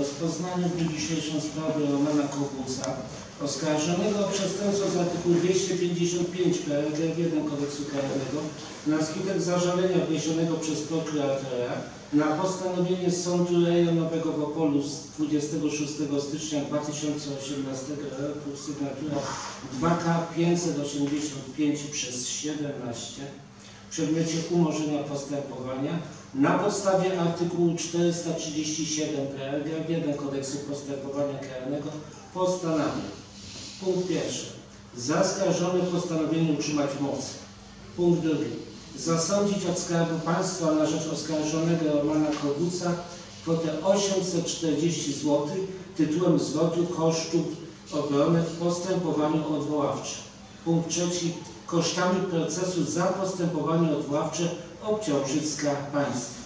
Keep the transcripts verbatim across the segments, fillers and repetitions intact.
rozpoznaniu w dniu dzisiejszym sprawy Romana Koguca, oskarżonego o przestępstwo z artykułu dwieście pięćdziesiąt pięć paragraf jeden Kodeksu karnego na skutek zażalenia wniesionego przez prokuratora na postanowienie Sądu Rejonowego w Opolu z dwudziestego szóstego stycznia dwa tysiące osiemnastego roku, sygnatura dwa K pięćset osiemdziesiąt pięć przez siedemnaście w przedmiocie umorzenia postępowania na podstawie artykułu czterysta trzydzieści siedem paragraf jeden Kodeksu postępowania karnego postanawia. Punkt pierwszy. Zaskarżony postanowienie utrzymać moc. Punkt drugi. Zasądzić od Skarbu Państwa na rzecz oskarżonego Romana Koguca kwotę osiemset czterdzieści złotych tytułem zwrotu kosztów obrony w postępowaniu odwoławczym. Punkt trzeci. Kosztami procesu za postępowanie odwoławcze obciążyć Skarb Państwa.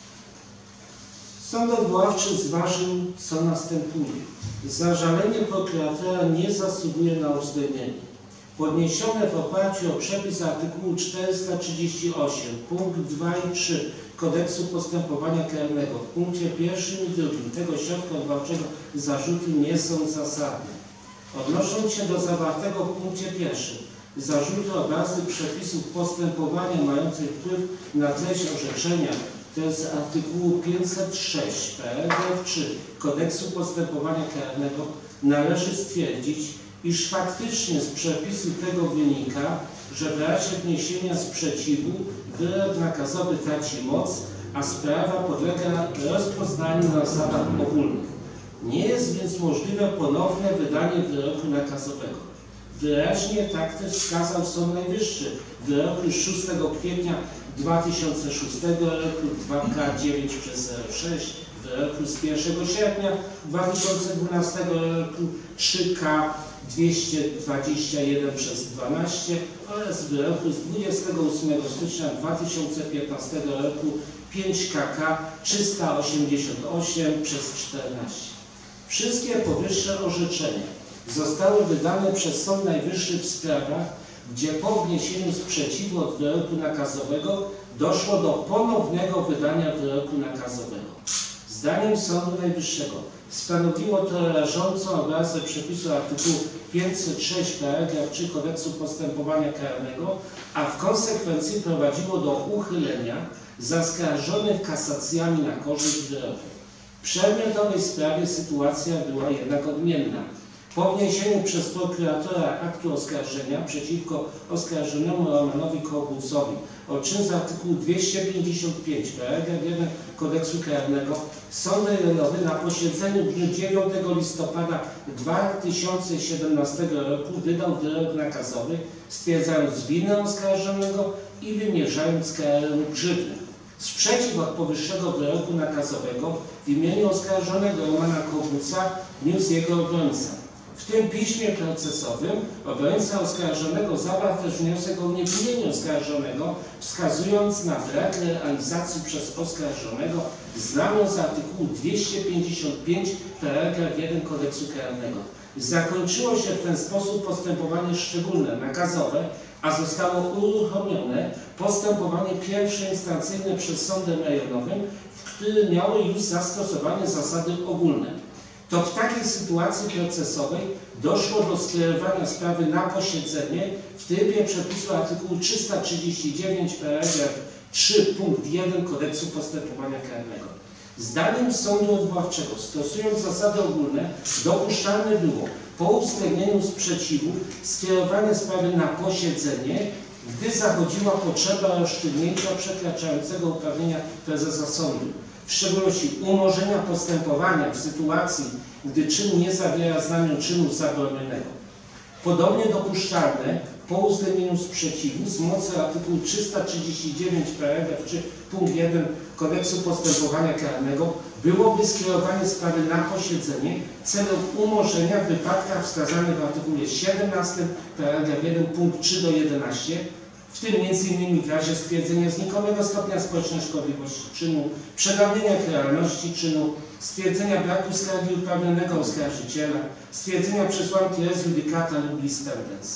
Sąd odwoławczy zważył, co następuje. Zażalenie prokuratora nie zasługuje na uwzględnienie. Podniesione w oparciu o przepis artykułu czterysta trzydzieści osiem punkt dwa i trzy Kodeksu postępowania karnego w punkcie pierwszym i drugim tego środka odwoławczego zarzuty nie są zasadne. Odnosząc się do zawartego w punkcie pierwszym zarzuty o bazy przepisów postępowania mających wpływ na treść orzeczenia, to jest artykułu pięćset sześć paragraf trzy Kodeksu postępowania karnego, należy stwierdzić, iż faktycznie z przepisu tego wynika, że w razie wniesienia sprzeciwu wyrok nakazowy traci moc, a sprawa podlega rozpoznaniu na zasadach ogólnych. Nie jest więc możliwe ponowne wydanie wyroku nakazowego. Wyraźnie tak też wskazał Sąd Najwyższy w wyroku szóstego kwietnia dwa tysiące szóstego roku dwa K dziewięć przez zero sześć, w wyroku z pierwszego sierpnia dwa tysiące dwunastego roku trzy K dwieście dwadzieścia jeden przez dwanaście oraz w wyroku z dwudziestego ósmego stycznia dwa tysiące piętnastego roku pięć K K trzysta osiemdziesiąt osiem przez czternaście. Wszystkie powyższe orzeczenia zostały wydane przez Sąd Najwyższy w sprawach, gdzie po wniesieniu sprzeciwu od wyroku nakazowego doszło do ponownego wydania wyroku nakazowego. Zdaniem Sądu Najwyższego stanowiło to rażącą obrazę przepisu artykułu pięćset sześć paragraf trzy Kodeksu postępowania karnego, a w konsekwencji prowadziło do uchylenia zaskarżonych kasacjami na korzyść wyroku. W przedmiotowej sprawie sytuacja była jednak odmienna. Po wniesieniu przez prokuratora aktu oskarżenia przeciwko oskarżonemu Romanowi Kogucowi o czyn z artykułu dwieście pięćdziesiąt pięć paragraf jeden Kodeksu karnego Sąd Rejonowy na posiedzeniu w dniu dziewiątego listopada dwa tysiące siedemnastego roku wydał wyrok nakazowy, stwierdzając winę oskarżonego i wymierzając karę grzywny. Sprzeciw od powyższego wyroku nakazowego w imieniu oskarżonego Romana Koguca wniósł jego obrońca. W tym piśmie procesowym obrońca oskarżonego zawarł też wniosek o uniewinnienie oskarżonego, wskazując na brak realizacji przez oskarżonego znamion z artykułu dwieście pięćdziesiąt pięć paragraf jeden Kodeksu karnego. Zakończyło się w ten sposób postępowanie szczególne, nakazowe, a zostało uruchomione postępowanie pierwszoinstancyjne przed Sądem Rejonowym, w którym miały już zastosowanie zasady ogólne. To w takiej sytuacji procesowej doszło do skierowania sprawy na posiedzenie w trybie przepisu artykułu trzysta trzydzieści dziewięć paragraf trzy punkt jeden Kodeksu postępowania karnego. Zdaniem Sądu Odwoławczego, stosując zasady ogólne, dopuszczalne było po uwzględnieniu sprzeciwu skierowanie sprawy na posiedzenie, gdy zachodziła potrzeba rozstrzygnięcia przekraczającego uprawnienia prezesa sądu, w szczególności umorzenia postępowania w sytuacji, gdy czyn nie zawiera znamion czynu zabronionego. Podobnie dopuszczalne po uwzględnieniu sprzeciwu z mocy artykułu trzysta trzydzieści dziewięć paragraf trzy punkt jeden Kodeksu postępowania karnego byłoby skierowanie sprawy na posiedzenie celem umorzenia w wypadkach wskazanych w artykule siedemnastym paragraf jeden punkt trzy do jedenaście, w tym między innymi w razie stwierdzenia znikomego stopnia społecznej szkodliwości czynu, przedawnienia karalności czynu, stwierdzenia braku skargi uprawnionego oskarżyciela, stwierdzenia przesłanki res judicata lub lis pendens.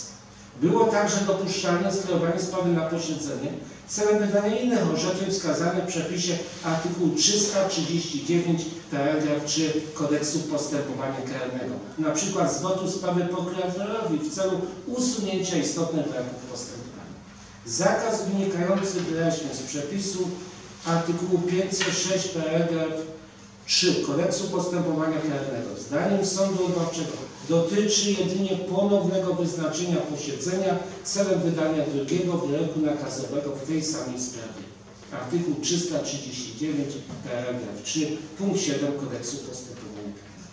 Było także dopuszczalne skierowanie sprawy na posiedzenie celem wydania innych orzeczeń wskazanych w przepisie artykułu trzysta trzydzieści dziewięć paragraf trzy Kodeksu postępowania karnego, na przykład zwrotu sprawy prokuratorowi w celu usunięcia istotnych braków postępowania. Zakaz wynikający wyraźnie z przepisu artykułu pięćset sześć paragraf trzy Kodeksu postępowania karnego zdaniem sądu odwoławczego dotyczy jedynie ponownego wyznaczenia posiedzenia celem wydania drugiego wyroku nakazowego w tej samej sprawie. Artykuł trzysta trzydzieści dziewięć paragraf trzy punkt siedem Kodeksu postępowania karnego.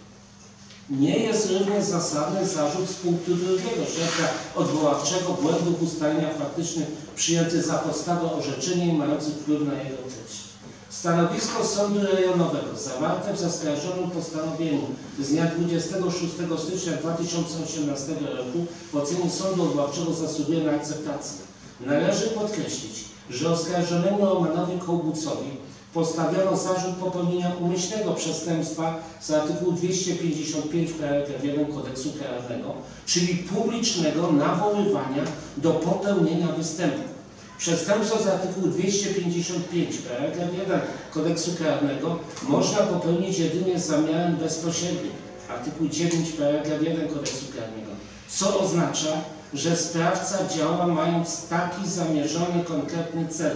Nie jest również zasadny zarzut z punktu drugiego środka odwoławczego błędów w ustaleniach faktycznych przyjęty za podstawę orzeczenia i mający wpływ na jego treść. Stanowisko Sądu Rejonowego zawarte w zaskarżonym postanowieniu z dnia dwudziestego szóstego stycznia dwa tysiące osiemnastego roku w ocenie Sądu Odwoławczego zasługuje na akceptację. Należy podkreślić, że oskarżonemu Romanowi Kołbucowi postawiono zarzut popełnienia umyślnego przestępstwa z artykułu dwieście pięćdziesiąt pięć paragraf jeden Kodeksu karnego, czyli publicznego nawoływania do popełnienia występu. Przestępstwo z artykułu dwieście pięćdziesiąt pięć paragraf jeden Kodeksu karnego można popełnić jedynie z zamiarem bezpośrednim. Artykuł dziewięć paragraf jeden Kodeksu karnego. Co oznacza, że sprawca działa mając taki zamierzony konkretny cel.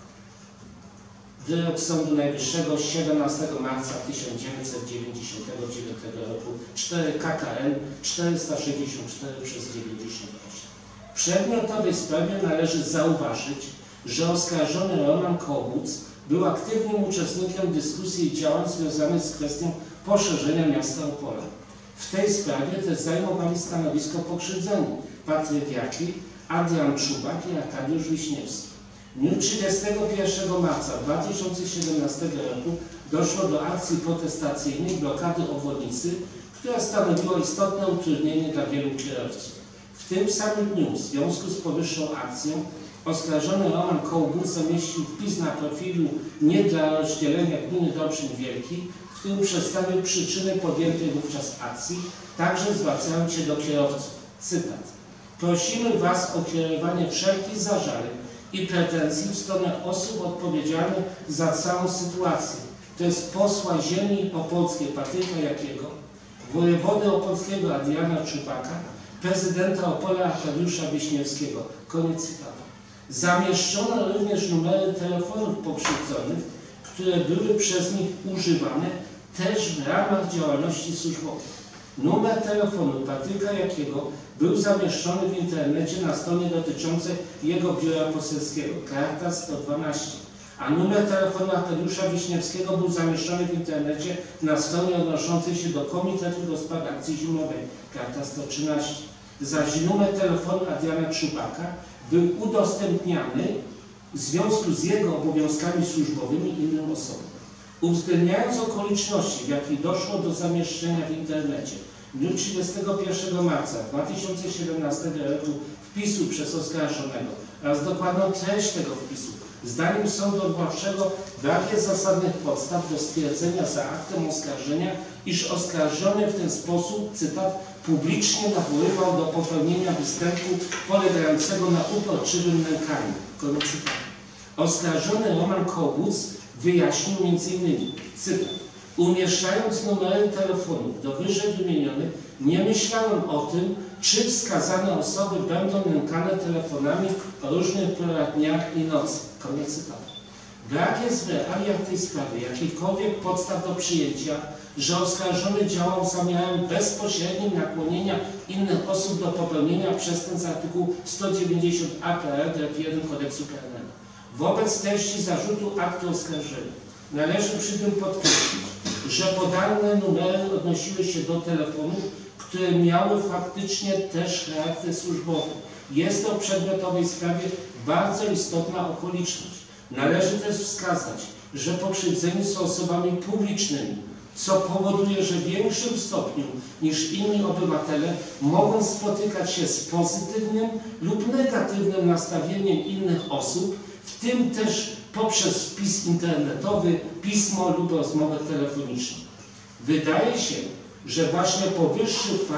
Wyrok Sądu Najwyższego z siedemnastego marca tysiąc dziewięćset dziewięćdziesiątego dziewiątego roku cztery K K N czterysta sześćdziesiąt cztery przez dziewięćdziesiąt osiem. W przedmiotowej sprawie należy zauważyć, że oskarżony Roman Kołbuc był aktywnym uczestnikiem dyskusji i działań związanych z kwestią poszerzenia miasta Opola. W tej sprawie też zajmowali stanowisko pokrzywdzeni Patryk Jaki, Adrian Czubak i Arkadiusz Wiśniewski. W dniu trzydziestego pierwszego marca dwa tysiące siedemnastego roku doszło do akcji protestacyjnej blokady obwodnicy, która stanowiła istotne utrudnienie dla wielu kierowców. W tym samym dniu, w związku z powyższą akcją, oskarżony Roman Kołbuc zamieścił wpis na profilu nie dla rozdzielenia gminy Dobrzyn Wielki, w którym przedstawił przyczyny podjętej wówczas akcji, także zwracając się do kierowców. Cytat. Prosimy Was o kierowanie wszelkich zażaleń i pretensji w stronę osób odpowiedzialnych za całą sytuację, to jest posła ziemi opolskiej Patryka Jakiego, wojewody opolskiego Adriana Czubaka, prezydenta Opola Arkadiusza Wiśniewskiego. Koniec cytatu. Zamieszczono również numery telefonów pokrzywdzonych, które były przez nich używane też w ramach działalności służbowej. Numer telefonu Patryka Jakiego był zamieszczony w internecie na stronie dotyczącej jego biura poselskiego, karta sto dwanaście, a numer telefonu Arkadiusza Wiśniewskiego był zamieszczony w internecie na stronie odnoszącej się do Komitetu do Spraw Akcji Zimowej, karta sto trzynaście. Zaś numer telefonu Adriana Czubaka był udostępniany w związku z jego obowiązkami służbowymi innym osobom. Uwzględniając okoliczności, w jakich doszło do zamieszczenia w internecie w dniu trzydziestego pierwszego marca dwa tysiące siedemnastego roku wpisu przez oskarżonego oraz dokładną treść tego wpisu, zdaniem Sądu Odwoławczego brak jest zasadnych podstaw do stwierdzenia za aktem oskarżenia, iż oskarżony w ten sposób, cytat, publicznie nawoływał do popełnienia występu polegającego na uporczywym nękaniu. Koniec cytatu. Oskarżony Roman Kołbuc wyjaśnił między innymi, cytat, umieszczając numery telefonów do wyżej wymienionych, nie myślałem o tym, czy wskazane osoby będą nękane telefonami o różnych porach dnia i nocy. Koniec cytatu. Brak jest w realiach tej sprawy jakichkolwiek podstaw do przyjęcia, że oskarżony działał z zamiarem bezpośrednim nakłonienia innych osób do popełnienia przestępstw z artykułu sto dziewięćdziesiąt a paragraf jeden Kodeksu karnego. Wobec treści zarzutu aktu oskarżenia należy przy tym podkreślić, że podane numery odnosiły się do telefonów, które miały faktycznie też charakter służbowy. Jest to w przedmiotowej sprawie bardzo istotna okoliczność. Należy też wskazać, że pokrzywdzeni są osobami publicznymi, co powoduje, że w większym stopniu niż inni obywatele mogą spotykać się z pozytywnym lub negatywnym nastawieniem innych osób, w tym też poprzez wpis internetowy, pismo lub rozmowę telefoniczną. Wydaje się, że właśnie powyższy fakt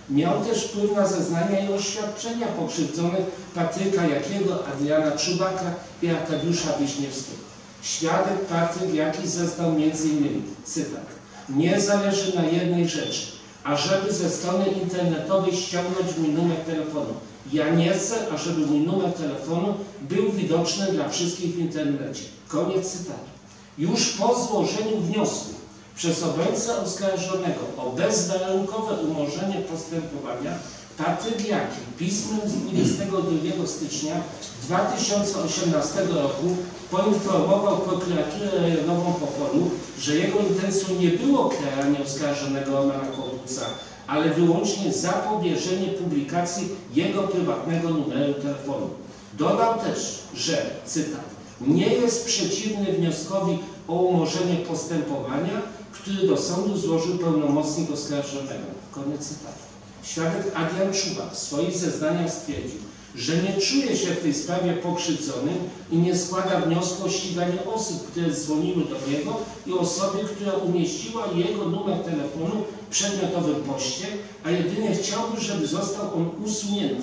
Miał też wpływ na zeznania i oświadczenia pokrzywdzonych Patryka Jakiego, Adriana Czubaka i Arkadiusza Wiśniewskiego. Świadek Patryk Jaki zeznał między innymi, cytat, nie zależy na jednej rzeczy, ażeby ze strony internetowej ściągnąć mój numer telefonu. Ja nie chcę, ażeby mój numer telefonu był widoczny dla wszystkich w internecie. Koniec cytatu. Już po złożeniu wniosku przez obrońcę oskarżonego o bezwarunkowe umorzenie postępowania Patryk Jaki pismem z dwudziestego drugiego stycznia dwa tysiące osiemnastego roku poinformował prokuraturę rejonową w Opolu, że jego intencją nie było karanie oskarżonego Romana Kołbuca, ale wyłącznie zapobieżenie publikacji jego prywatnego numeru telefonu. Dodał też, że, cytat, nie jest przeciwny wnioskowi o umorzenie postępowania, który do sądu złożył pełnomocnik oskarżonego. Koniec cytatu. Świadek Adrian Czubak w swoich zeznaniach stwierdził, że nie czuje się w tej sprawie pokrzywdzonym i nie składa wniosku o ściganie osób, które dzwoniły do niego i osoby, która umieściła jego numer telefonu w przedmiotowym poście, a jedynie chciałby, żeby został on usunięty.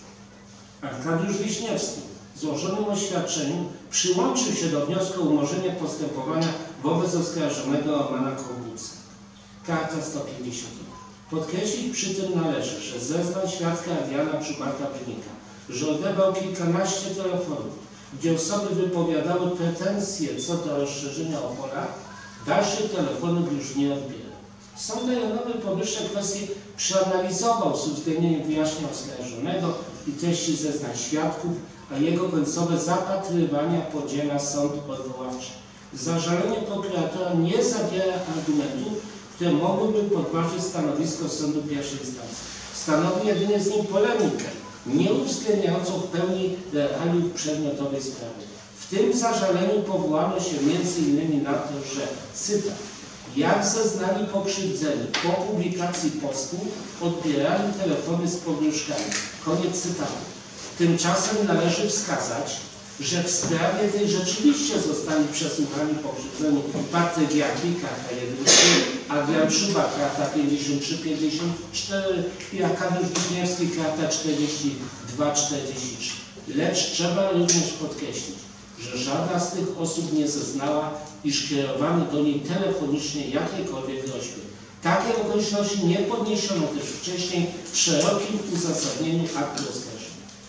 Arkadiusz Wiśniewski w złożonym oświadczeniu przyłączył się do wniosku o umorzenie postępowania wobec oskarżonego Romana Kołbuca. Karta sto pięćdziesiąt. Podkreślić przy tym należy, że z zeznań świadka Adriana Czubaka wynika, że odebrał kilkanaście telefonów, gdzie osoby wypowiadały pretensje co do rozszerzenia Opola, dalszych telefonów już nie odbiera. Sąd rejonowy powyższe kwestie przeanalizował z uwzględnieniem wyjaśnień oskarżonego i treści zeznań świadków, a jego końcowe zapatrywania podziela sąd odwoławczy. Zażalenie prokuratora nie zawiera argumentów, które mogłyby podważyć stanowisko sądu pierwszej instancji. Stanowi jedynie z nim polemikę, nie uwzględniającą w pełni realiów przedmiotowej sprawy. W tym zażaleniu powołano się między innymi na to, że, cytat, jak zeznali pokrzywdzeni po publikacji postu, odbierali telefony z pogróżkami. Koniec cytatu. Tymczasem należy wskazać, że w sprawie tej rzeczywiście zostali przesłuchani pokrzywdzeni Patryk Jaki, karta jeden trzy, Adrian Czubak, karta pięćdziesiąt trzy pięćdziesiąt cztery i Arkadiusz Wiśniewski, karta czterdzieści dwa czterdzieści trzy. Lecz trzeba również podkreślić, że żadna z tych osób nie zeznała, iż kierowano do niej telefonicznie jakiekolwiek groźby. Takie okoliczności nie podniesiono też wcześniej w szerokim uzasadnieniu aktu oskarżenia.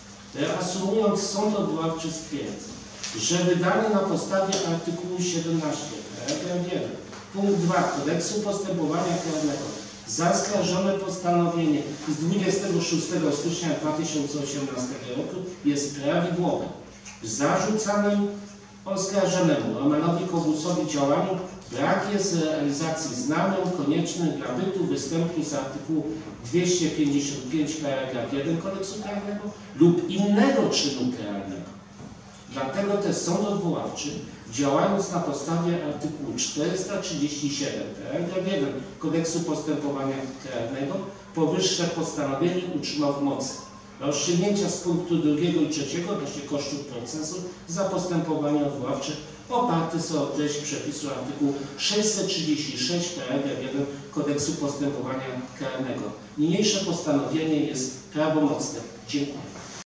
Reasumując, sąd odwoławczy stwierdza, że wydany na podstawie artykułu siedemnaście, paragraf jeden, punkt dwa Kodeksu Postępowania Karnego zaskarżone postanowienie z dwudziestego szóstego stycznia dwa tysiące osiemnastego roku jest prawidłowe. W zarzucanym oskarżonemu Romanowi Kołbucowi działaniu brak jest realizacji znamion koniecznych dla bytu występu z artykułu dwieście pięćdziesiąt pięć paragraf jeden Kodeksu Karnego lub innego czynu karnego. Dlatego też sąd odwoławczy, działając na podstawie artykułu czterysta trzydzieści siedem paragraf jeden Kodeksu Postępowania Karnego, powyższe postanowienie utrzymał w mocy. Rozstrzygnięcia z punktu drugiego i trzeciego odnośnie kosztów procesu za postępowanie odwoławcze oparte są o treść przepisu artykułu sześćset trzydzieści sześć paragraf jeden Kodeksu Postępowania Karnego. Niniejsze postanowienie jest prawomocne. Dziękuję.